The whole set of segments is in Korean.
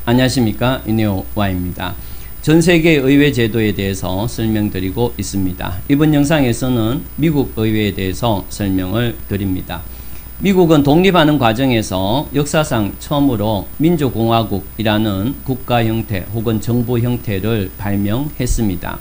안녕하십니까, 이네오와입니다. 전세계 의회 제도에 대해서 설명드리고 있습니다. 이번 영상에서는 미국 의회에 대해서 설명을 드립니다. 미국은 독립하는 과정에서 역사상 처음으로 민주공화국이라는 국가 형태 혹은 정부 형태를 발명했습니다.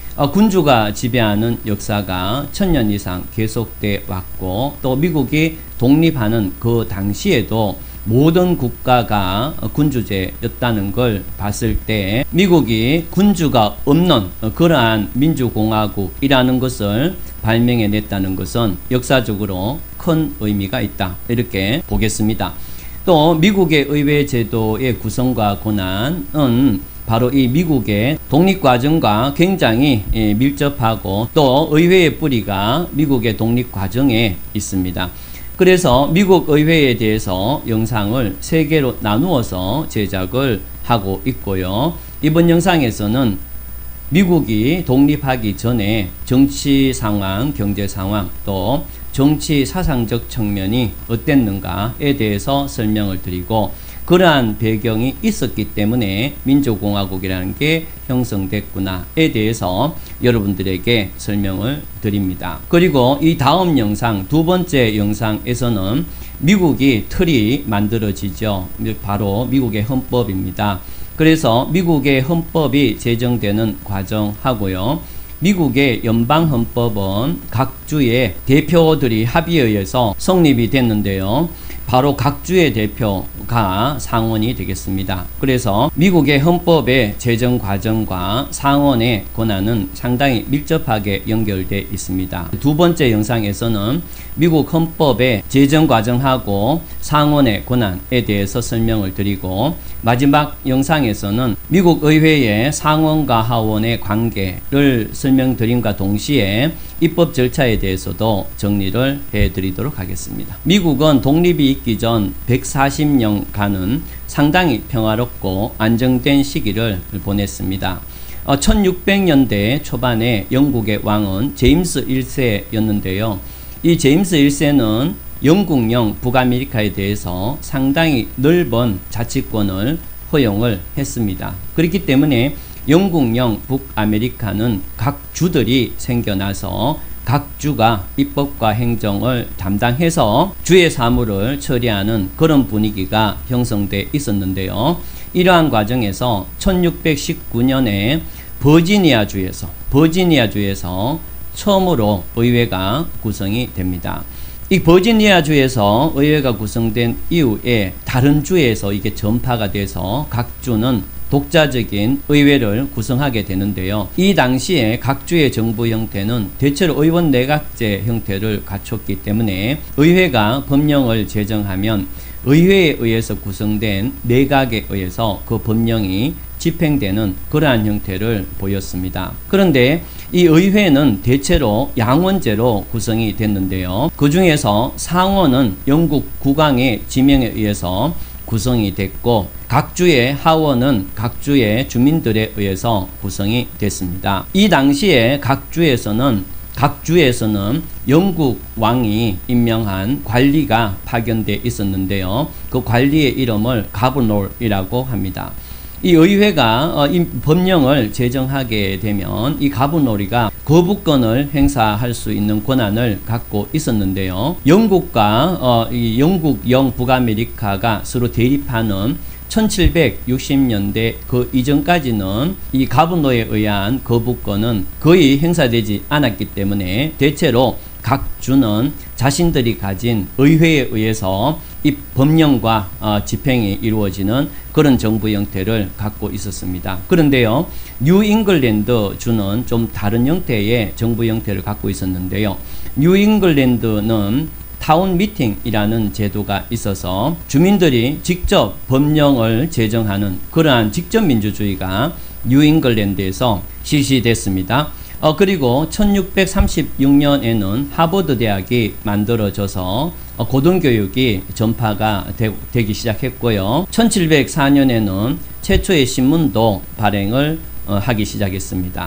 군주가 지배하는 역사가 1000년 이상 계속돼 왔고, 또 미국이 독립하는 그 당시에도 모든 국가가 군주제였다는 걸 봤을 때 미국이 군주가 없는 그러한 민주공화국이라는 것을 발명해냈다는 것은 역사적으로 큰 의미가 있다, 이렇게 보겠습니다. 또 미국의 의회 제도의 구성과 권한은 바로 이 미국의 독립과정과 굉장히 밀접하고, 또 의회의 뿌리가 미국의 독립과정에 있습니다. 그래서 미국 의회에 대해서 영상을 3개로 나누어서 제작을 하고 있고요. 이번 영상에서는 미국이 독립하기 전에 정치 상황, 경제 상황, 또 정치 사상적 측면이 어땠는가에 대해서 설명을 드리고, 그러한 배경이 있었기 때문에 민주공화국이라는 게 형성됐구나에 대해서 여러분들에게 설명을 드립니다. 그리고 이 다음 영상, 두 번째 영상에서는 미국이 틀이 만들어지죠. 바로 미국의 헌법입니다. 그래서 미국의 헌법이 제정되는 과정하고요. 미국의 연방헌법은 각 주의 대표들이 합의에 의해서 성립이 됐는데요. 바로 각 주의 대표가 상원이 되겠습니다. 그래서 미국의 헌법의 제정 과정과 상원의 권한은 상당히 밀접하게 연결되어 있습니다. 두 번째 영상에서는 미국 헌법의 제정 과정하고 상원의 권한에 대해서 설명을 드리고, 마지막 영상에서는 미국 의회의 상원과 하원의 관계를 설명드림과 동시에 입법 절차에 대해서도 정리를 해드리도록 하겠습니다. 미국은 독립이 있기 전 140년간은 상당히 평화롭고 안정된 시기를 보냈습니다. 1600년대 초반에 영국의 왕은 제임스 1세였는데요. 이 제임스 1세는 영국령 북아메리카에 대해서 상당히 넓은 자치권을 허용을 했습니다. 그렇기 때문에 영국령 북아메리카는 각 주들이 생겨나서 각 주가 입법과 행정을 담당해서 주의 사무를 처리하는 그런 분위기가 형성돼 있었는데요. 이러한 과정에서 1619년에 버지니아주에서 처음으로 의회가 구성이 됩니다. 이 버지니아주에서 의회가 구성된 이후에 다른 주에서 이게 전파가 돼서 각 주는 독자적인 의회를 구성하게 되는데요. 이 당시에 각 주의 정부 형태는 대체로 의원 내각제 형태를 갖췄기 때문에 의회가 법령을 제정하면 의회에 의해서 구성된 내각에 의해서 그 법령이 집행되는 그러한 형태를 보였습니다. 그런데 이 의회는 대체로 양원제로 구성이 됐는데요. 그 중에서 상원은 영국 국왕의 지명에 의해서 구성이 됐고, 각 주의 하원은 각 주의 주민들에 의해서 구성이 됐습니다. 이 당시에 각 주에서는 영국 왕이 임명한 관리가 파견되어 있었는데요. 그 관리의 이름을 가버널이라고 합니다. 이 의회가 이 법령을 제정하게 되면 이 가버널이가 거부권을 행사할 수 있는 권한을 갖고 있었는데요. 영국과 영국령 북아메리카가 서로 대립하는 1760년대 그 이전까지는 이 가버너에 의한 거부권은 거의 행사되지 않았기 때문에 대체로 각 주는 자신들이 가진 의회에 의해서 이 법령과 집행이 이루어지는 그런 정부 형태를 갖고 있었습니다. 그런데요, 뉴잉글랜드 주는 좀 다른 형태의 정부 형태를 갖고 있었는데요. 뉴잉글랜드는 타운 미팅이라는 제도가 있어서 주민들이 직접 법령을 제정하는 그러한 직접 민주주의가 뉴잉글랜드에서 실시됐습니다. 그리고 1636년에는 하버드 대학이 만들어져서 고등교육이 전파가 되기 시작했고요. 1704년에는 최초의 신문도 발행을 하기 시작했습니다.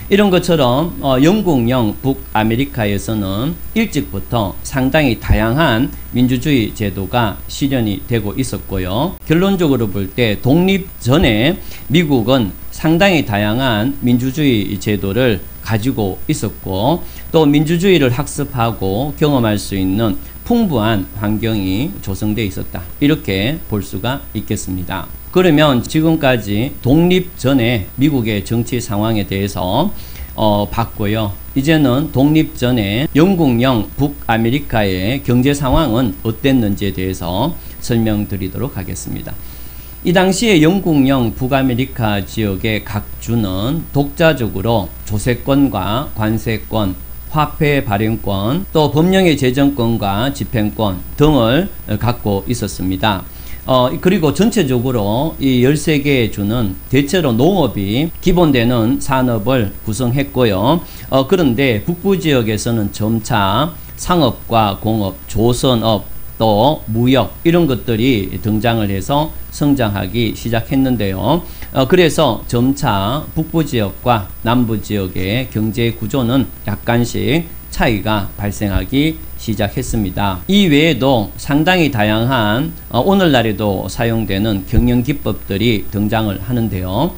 이런 것처럼 영국령 북아메리카에서는 일찍부터 상당히 다양한 민주주의 제도가 실현이 되고 있었고요. 결론적으로 볼 때 독립 전에 미국은 상당히 다양한 민주주의 제도를 가지고 있었고 또 민주주의를 학습하고 경험할 수 있는 풍부한 환경이 조성되어 있었다. 이렇게 볼 수가 있겠습니다. 그러면 지금까지 독립 전에 미국의 정치 상황에 대해서 봤고요. 이제는 독립 전에 영국령 북아메리카의 경제 상황은 어땠는지에 대해서 설명드리도록 하겠습니다. 이 당시에 영국령 북아메리카 지역의 각 주는 독자적으로 조세권과 관세권, 화폐 발행권, 또 법령의 제정권과 집행권 등을 갖고 있었습니다. 그리고 전체적으로 이 13개의 주는 대체로 농업이 기본되는 산업을 구성했고요. 그런데 북부 지역에서는 점차 상업과 공업, 조선업, 또 무역 이런 것들이 등장을 해서 성장하기 시작했는데요. 그래서 점차 북부 지역과 남부 지역의 경제 구조는 약간씩 차이가 발생하기 시작했습니다. 이 외에도 상당히 다양한 오늘날에도 사용되는 경영 기법들이 등장을 하는데요.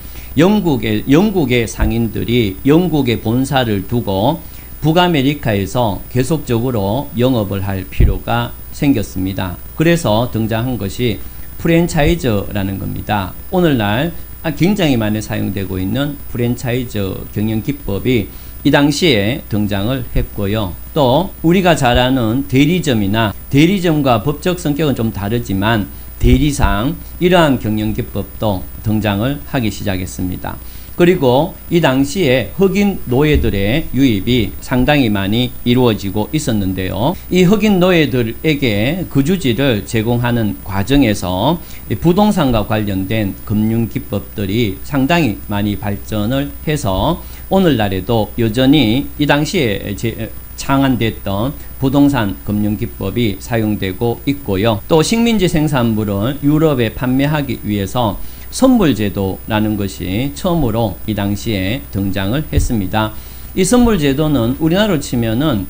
영국의 상인들이 영국의 본사를 두고 북아메리카에서 계속적으로 영업을 할 필요가 생겼습니다. 그래서 등장한 것이 프랜차이즈라는 겁니다. 오늘날 굉장히 많이 사용되고 있는 프랜차이즈 경영 기법이 이 당시에 등장을 했고요. 또 우리가 잘 아는 대리점이나 대리점과 법적 성격은 좀 다르지만 대리상 이러한 경영 기법도 등장을 하기 시작했습니다. 그리고 이 당시에 흑인 노예들의 유입이 상당히 많이 이루어지고 있었는데요. 이 흑인 노예들에게 거주지를 제공하는 과정에서 부동산과 관련된 금융 기법들이 상당히 많이 발전을 해서 오늘날에도 여전히 이 당시에 창안됐던 부동산 금융 기법이 사용되고 있고요. 또 식민지 생산물을 유럽에 판매하기 위해서 선물제도라는 것이 처음으로 이 당시에 등장을 했습니다. 이 선물제도는 우리나라로 치면은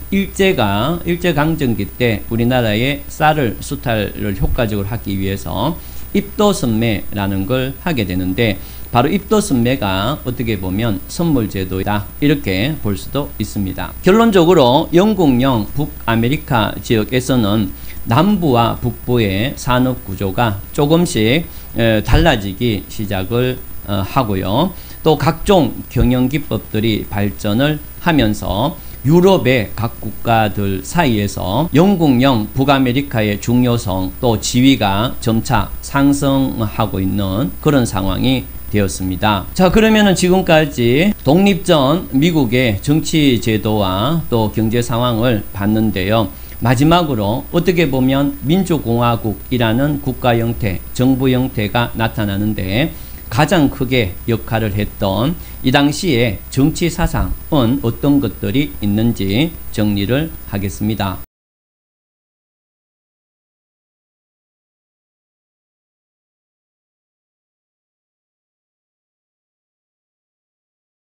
일제강점기 때 우리나라에 쌀을 수탈을 효과적으로 하기 위해서 입도선매라는 걸 하게 되는데 바로 입도선매가 어떻게 보면 선물제도이다 이렇게 볼 수도 있습니다. 결론적으로 영국령 북아메리카 지역에서는 남부와 북부의 산업구조가 조금씩 달라지기 시작을 하고요. 또 각종 경영기법들이 발전을 하면서 유럽의 각 국가들 사이에서 영국령 북아메리카의 중요성 또 지위가 점차 상승하고 있는 그런 상황이 되었습니다. 자, 그러면은 지금까지 독립 전 미국의 정치 제도와 또 경제 상황을 봤는데요. 마지막으로 어떻게 보면 민주공화국이라는 국가 형태, 정부 형태가 나타나는데 가장 크게 역할을 했던 이 당시의 정치 사상은 어떤 것들이 있는지 정리를 하겠습니다.